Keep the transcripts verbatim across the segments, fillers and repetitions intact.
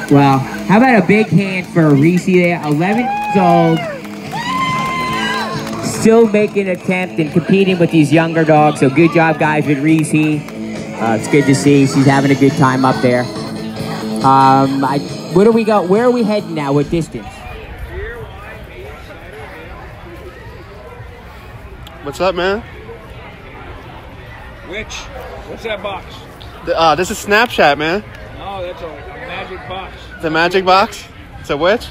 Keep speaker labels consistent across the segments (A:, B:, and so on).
A: Well, how about a big hand for Reese there, eleven years old, still making an attempt and competing with these younger dogs. So good job, guys, with Reese. Uh, it's good to see she's having a good time up there. Um, I, where do we go? Where are we heading now? What distance?
B: What's up, man?
C: Which? What's that box?
B: The, uh, this is Snapchat, man.
C: No, that's a, a magic box.
B: It's a magic box? It's a which?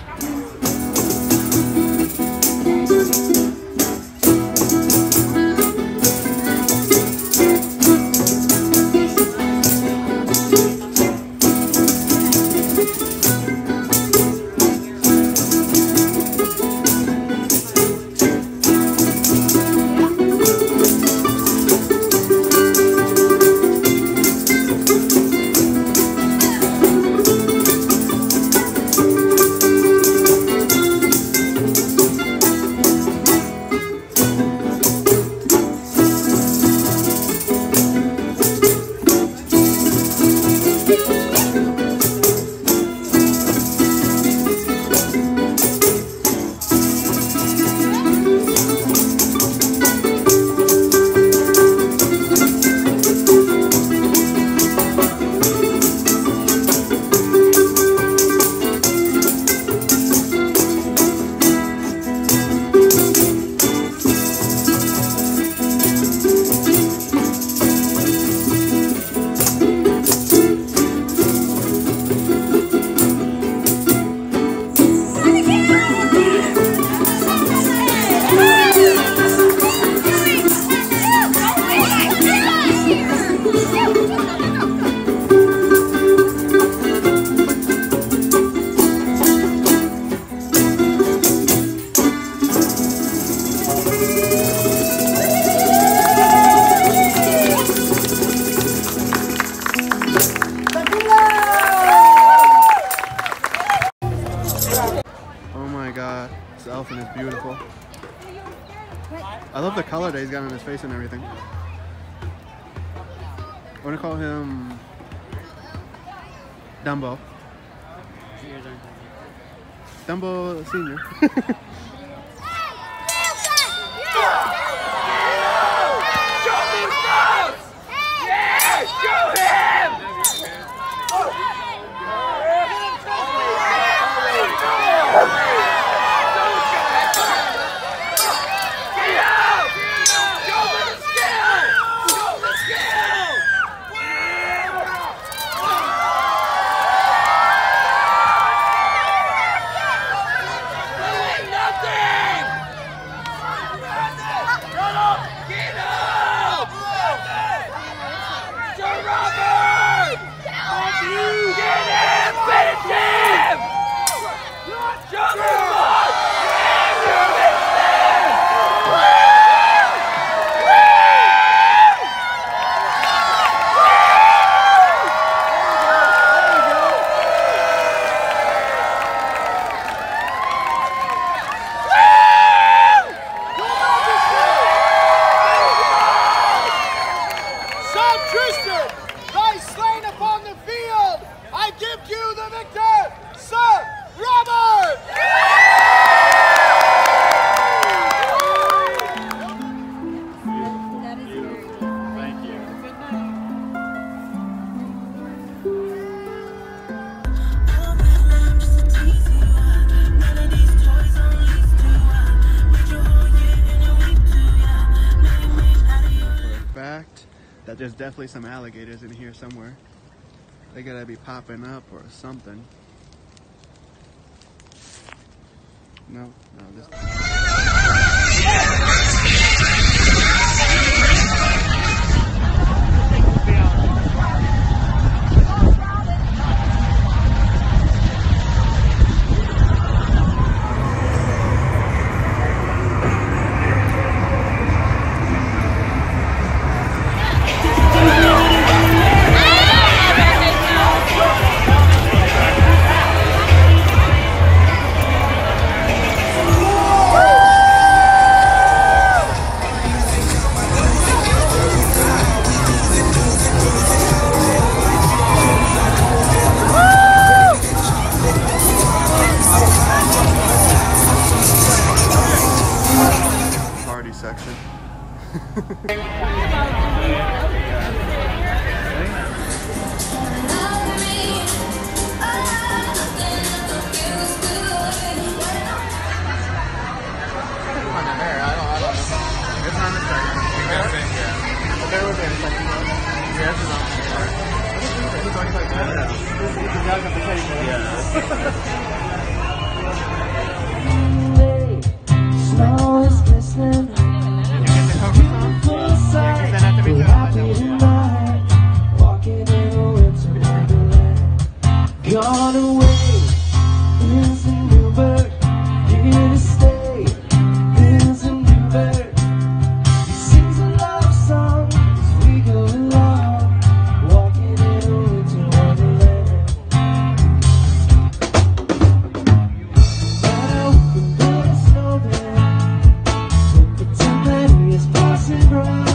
B: This elephant is beautiful. I love the color that he's got on his face and everything. I want to call him Dumbo. Dumbo Senior. That there's definitely some alligators in here somewhere. They gotta be popping up or something. No, no, this.
D: Woo!
B: ocean. It's not the start. But there would be a second one. Yeah, it's not the start.
D: Snow is glistening. We're happy tonight, walking in a winter wonderland. Gone away is a new bird, here to stay is a new bird. He sings a love song as we go along, walking in a winter wonderland. Now we can build a snowman, we'll pretend that he is passing round.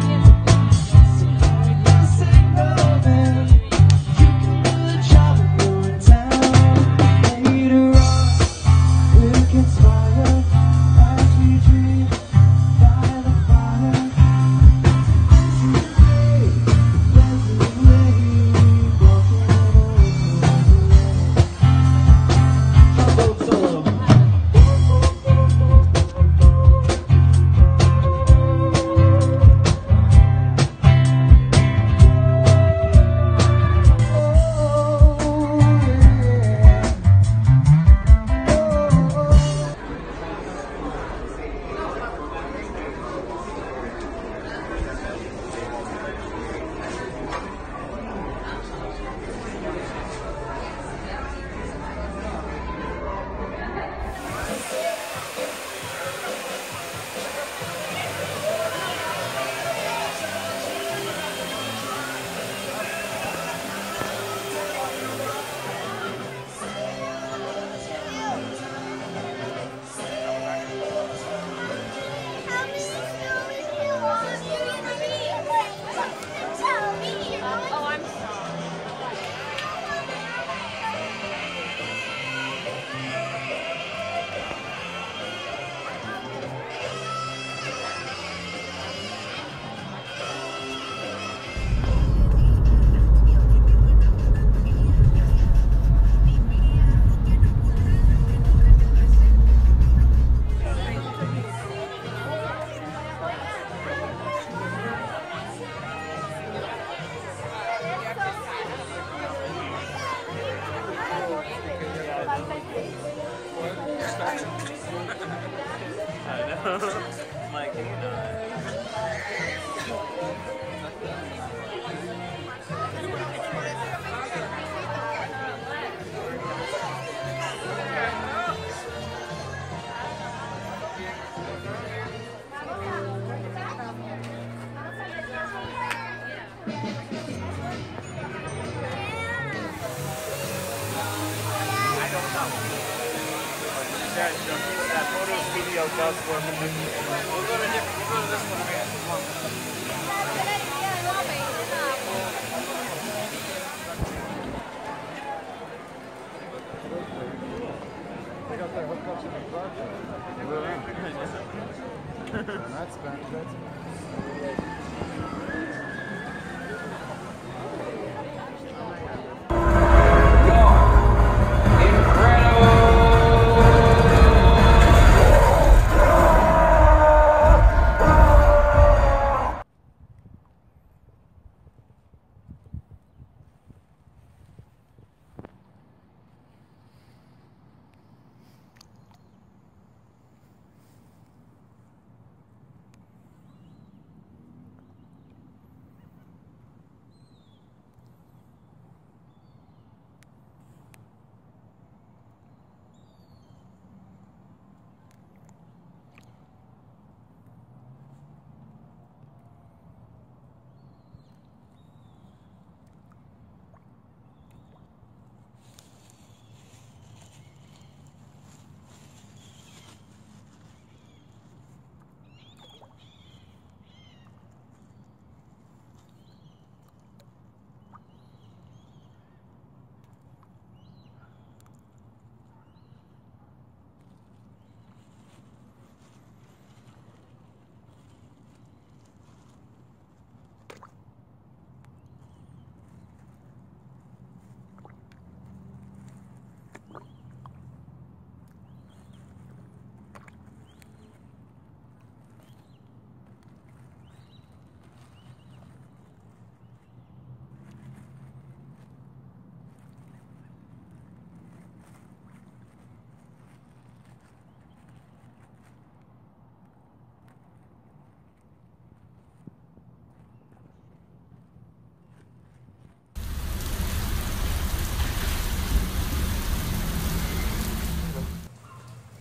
E: Mike, you know. That, that photos video does work. We'll go to different, we'll go to this one again.
B: They got their hookups in the project. That's bad. That's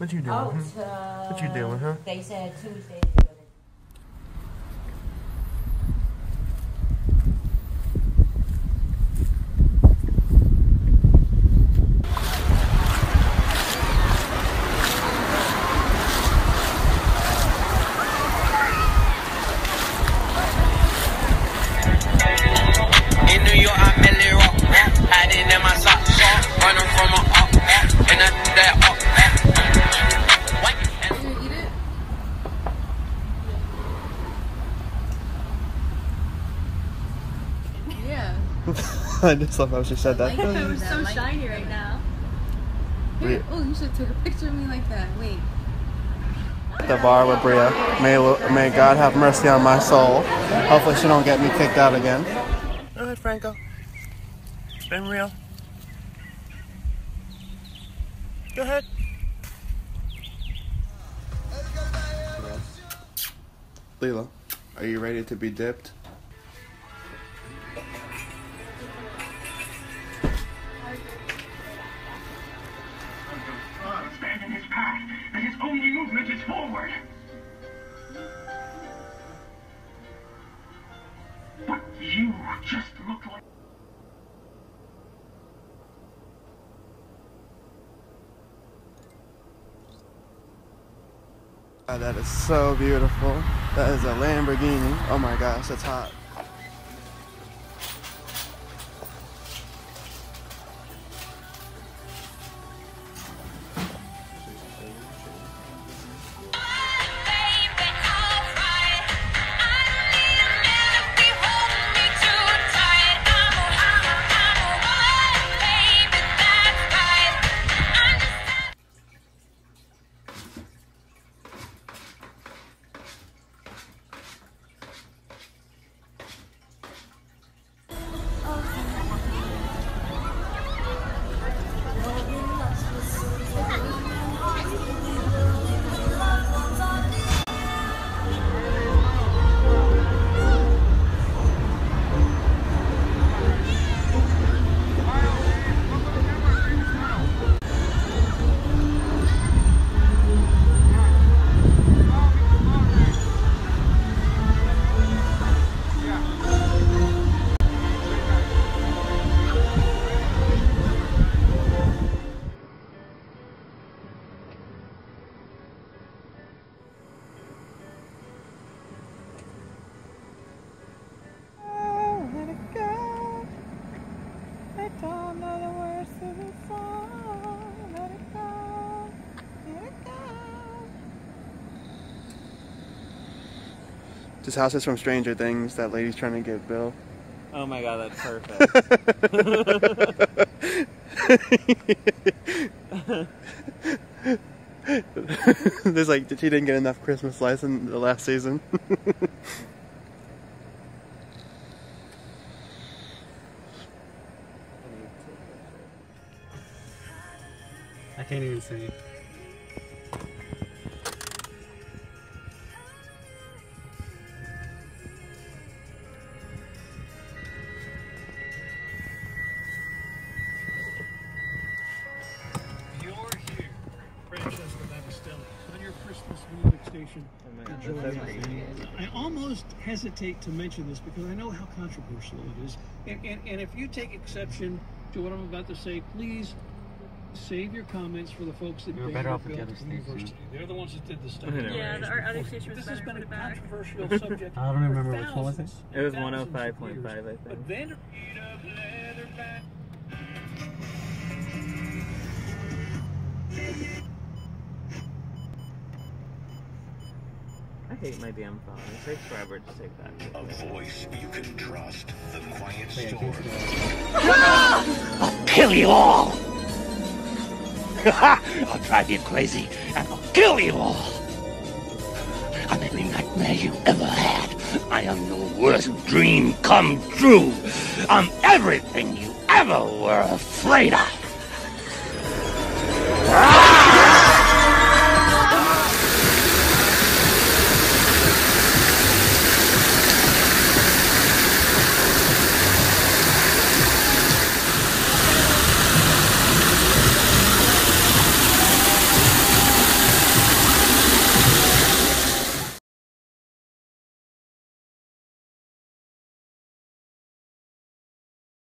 B: What you doing?
F: Out,
B: huh?
F: uh,
B: What you doing, huh?
F: They said Tuesday to do it.
G: In New York, I merely rock, hiding in my socks, running from a up, and I do that up.
H: Are you gonna eat it? Yeah.
B: I just love how she said that.
H: It was so shiny right now. Here, oh, you should take a picture of me like that. Wait.
B: At the bar with Bria. May, may God have mercy on my soul. Hopefully she don't get me kicked out again. Go ahead, Franco. It's been real. Go ahead. Leela, are you ready to be dipped?
I: Stand in his path, and his only movement is forward. But you just look like...
B: Oh, that is so beautiful. That is a Lamborghini. Oh my gosh, that's hot. This house is from Stranger Things. That lady's trying to get Bill.
J: Oh my god, that's perfect.
B: There's like, she didn't get enough Christmas lights in the last season.
K: I can't even see.
L: I almost hesitate to mention this because I know how controversial it is. And, and, and if you take exception to what I'm about to say, please save your comments for the folks that
K: You're
L: paid
K: better
L: your
K: off with
L: bill
K: the
L: to
K: other
L: the university.
K: station.
L: They're the ones that did the study.
H: Yeah, the, our other station was
L: This
H: better.
L: has been
H: Put
L: a
H: it back.
L: controversial subject.
K: I don't remember
L: for
K: which one was it.
L: thousands
J: It was
L: and
J: one oh
L: thousands
J: five
L: of
J: point
L: years.
J: five, I think.
L: But then
J: I hate my damn phone. Say forever to take that.
I: A voice you can trust. The quiet
K: Wait, I
I: storm.
K: can't see
I: I'll kill you all! I'll drive you crazy and I'll kill you all! I'm every nightmare you ever had. I am your worst dream come true. I'm everything you ever were afraid of.